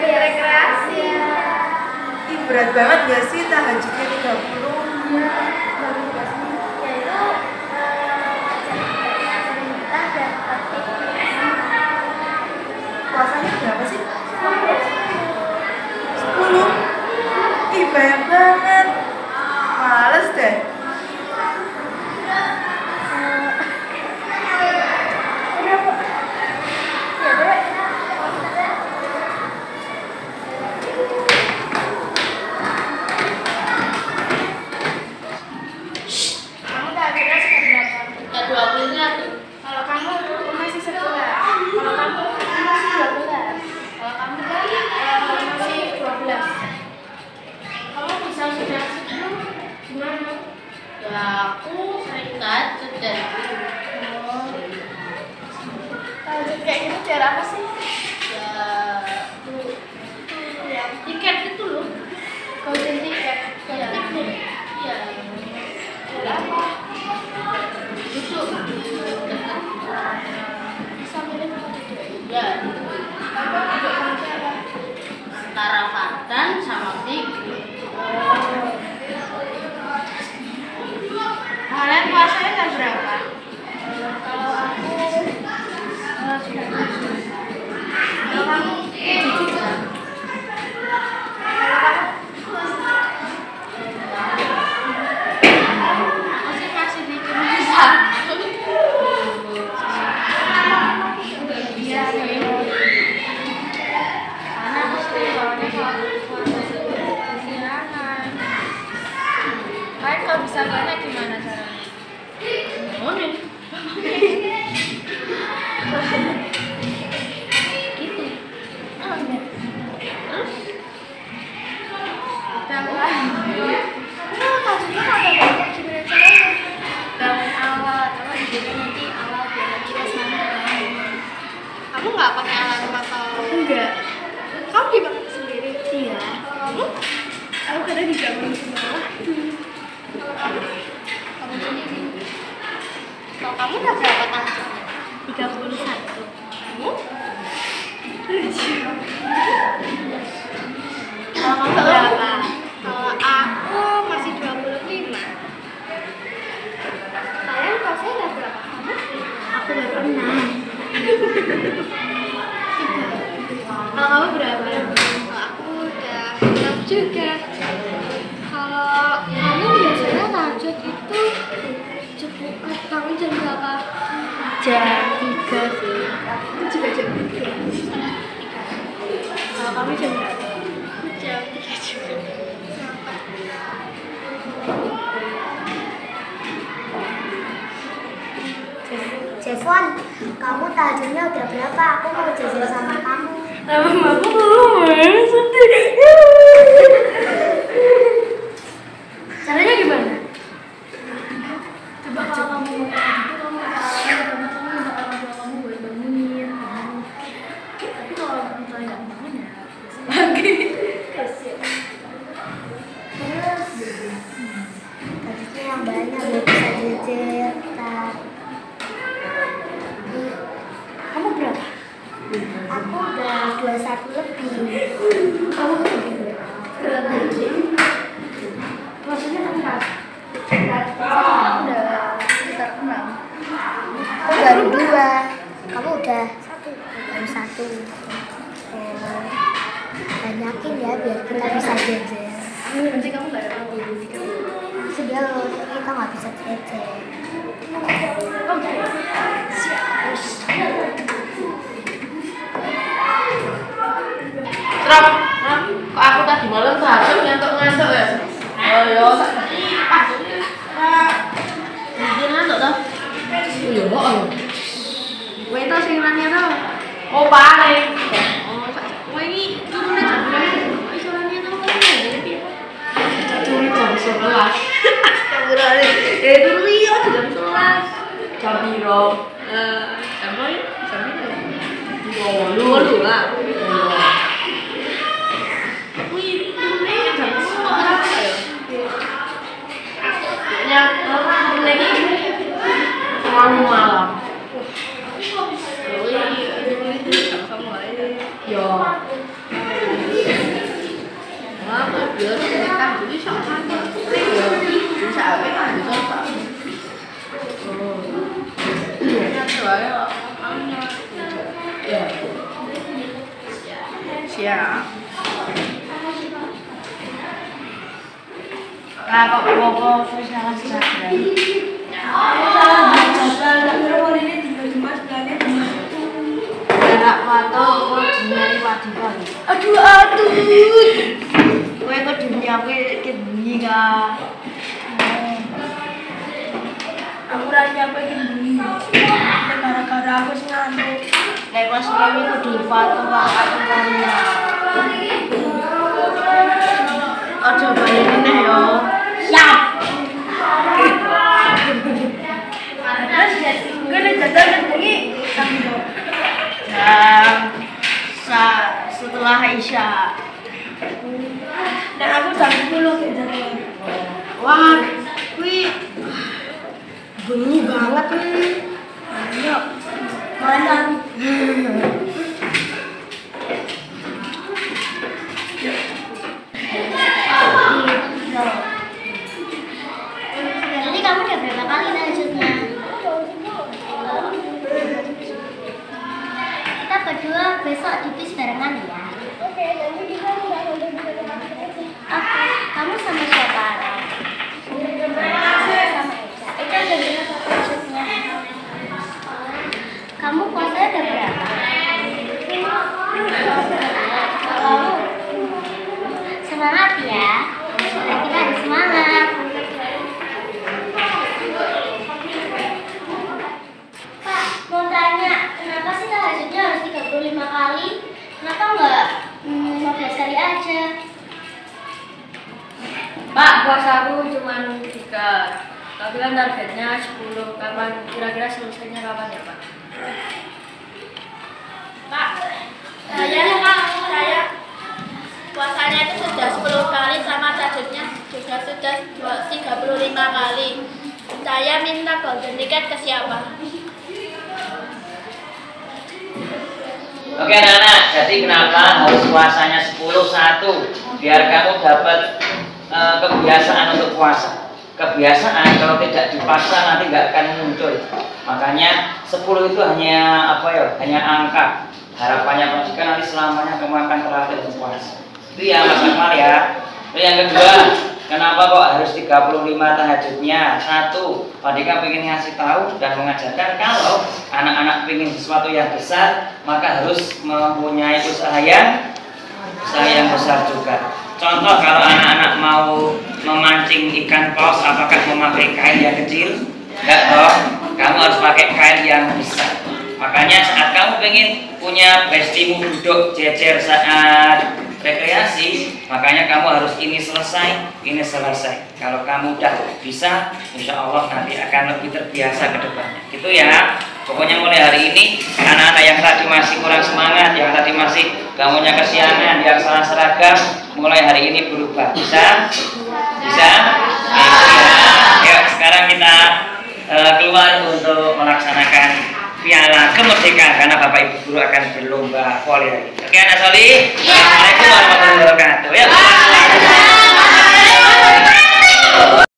rekreasi. Ih, berat banget gak sih tahajudnya 30? Ya, baru dikasih. Ya itu ajarin kita dan praktik. Puasanya berapa sih? 10. Ih, banyak banget. Males deh. Kamu tahajudnya sudah berapa? Ya 21. Kalau kamu masih 11. Kalau kamu masih 12. Kalau kamu kan masih 12. Kamu bisa sudah sebelum gimana? Ya aku sering tahajud dari dulu. Tahajud kayak gitu biar apa sih? Ya yang tiket itu loh. Golden ticket. Iya. Iya. Berapa? Itu Sambil itu. ya Kamu duduk sama siapa? antara Fatan sama Vicky. Kalian puasanya jam berapa? Kalau aku sudah 7. Kalau kamu 7 juga. Kalau kamu Aku sih masih bikin satu. iya Karena aku sering soalnya kalau kesiangan. kalian kalau bisa banyak gimana caranya? Bangunin. Gitu. Terus Maksudnya ada banyak gimana caranya? Bangun awal, atau juga nanti awal biar nanti pas bangun. Kamu nggak pakai alarm atau? Enggak. Kamu dibangun sendiri? Iya. Kalau kamu? Aku kadang dibangun sama waktu. Kalau kamu sendiri? Kalau kamu udah berapa tahun? 31. Kamu? Kalau kamu berapa? Kalau aku masih 25. Kalian puasanya udah berapa? Kamu? Aku baru 6. Kalau kamu berapa? Kalau aku udah 6 juga. Kalau kamu biasanya tahajud itu kamu jam berapa? Jam 3 sih. Aku juga jam 3. Kalau kamu jam berapa? Jam 3 juga. Jevon, kamu tahajudnya udah berapa? Aku mau jajan sama kamu. Aku belum sedih. Caranya gimana? Coba kalau kamu mau kayak gitu, kamu minta orang tua kamu buat bangunin. Tapi kalau misalnya nggak bangun ya lagi. Terus tahajudnya yang banyak biar bisa jajan. Kamu berapa? Aku udah 21 lebih. Kamu berapa? Maksudnya tempat? Aku udah sekitar 6. Aku baru 2. Kamu udah 1. Baru 1. Banyakin ya biar kita bisa jajan. Nanti kamu nggak dapat dulu tiket. Sedih loh, tapi kita nggak bisa jajan. Oke. Siap. Serap, kok aku tadi malam tahajud ngantuk-ngantuk ya? Oh yo, jadi ngantuk toh? Yo, Wah itu sing nanya tau. oh paling. Wah ini turunnya jam berapa? Iso nanya tau kan? Jadi Curi jam 11. Astagfirullahaladzim. Ya itu Rio jam 11. Jam piro? Jam berapa ya? Jam piro? 20 lah. Wih, turunnya jam 11 ya. Yang lagi malam. Wih, jam 11. Yo. Wah, biasa kan jadi sama. Yo, bisa apa kan bisa apa. Oh. Ya, soalnya ya. Siap. Nah, kok bawa salah Instagram? Anak foto kok dunia wadiban. Aduh. Kowe kok dunia kowe iki bunyi ka. Aku ora nyampe iki bunyi. Gara-gara aku sing ngantuk. Nek pas kowe kudu foto aku kaya. Aja bayar neh yo. Siap. Terus gede jadwal bunyi setelah Isya. dan aku jam 10 kayak jadwal. Wah, kuwi bunyi banget nih. Ayo. Mana? Jadi kamu udah berapa kali lanjutnya? Kita berdua besok di bis barengan ya. Oke, nanti kita udah Oke, kamu sama siapa? Sama Eja. Eja udah berapa lanjutnya? Kamu puasanya udah berapa? Kamu semangat ya. Kita harus semangat. Pak, mau tanya, kenapa sih tahajudnya harus 35 kali? Kenapa enggak 15 kali aja? Pak, puasaku cuma 3. Tapi kan targetnya 10. Kapan kira-kira selesainya kapan ya, Pak? Pak, saya puasanya itu sudah 10 kali sama tahajudnya juga sudah 35 kali. Saya minta golden ticket ke siapa? Oke anak-anak, jadi kenapa harus puasanya 10-1? Biar kamu dapat kebiasaan untuk puasa. Kebiasaan kalau tidak dipaksa nanti nggak akan muncul. Makanya 10 itu hanya apa ya? Hanya angka. Harapannya jika nanti selamanya kamu akan terlatih untuk puasa. Itu ya Mas Akmal ya. Terus yang kedua, kenapa kok harus 35 tahajudnya? 1, Pak Dika ingin ngasih tahu dan mengajarkan kalau anak-anak ingin sesuatu yang besar, maka harus mempunyai usaha yang besar juga. Contoh kalau anak-anak mau memancing ikan paus, apakah memakai kain yang kecil? Enggak toh, kamu harus pakai kain yang besar. Makanya saat kamu ingin punya bestimu duduk jejer saat rekreasi, makanya kamu harus ini selesai. Kalau kamu udah bisa, insya Allah nanti akan lebih terbiasa ke depannya. Gitu ya. Pokoknya mulai hari ini, anak-anak yang tadi masih kurang semangat, yang tadi masih bangunnya kesiangan, yang salah seragam, mulai hari ini berubah. Bisa? Bisa? Ya, sekarang kita keluar untuk melaksanakan piala kemerdekaan karena Bapak Ibu guru akan berlomba voli hari ini. Oke, anak Soli. Assalamualaikum warahmatullahi wabarakatuh. Ya.